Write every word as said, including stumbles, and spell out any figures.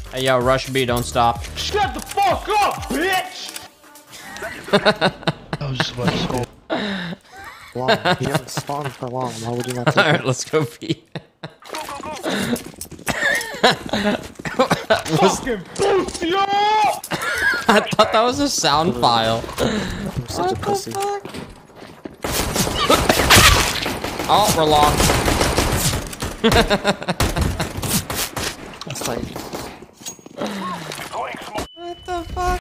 Hey, yo, rush B, don't stop. Shut the fuck up, bitch! I was just about to say. Long. You haven't spawned for long. Why would you not take Alright, it? let's go B. Fucking pussy! I thought that was a sound file. I'm such a pussy. Oh, we're long. That's like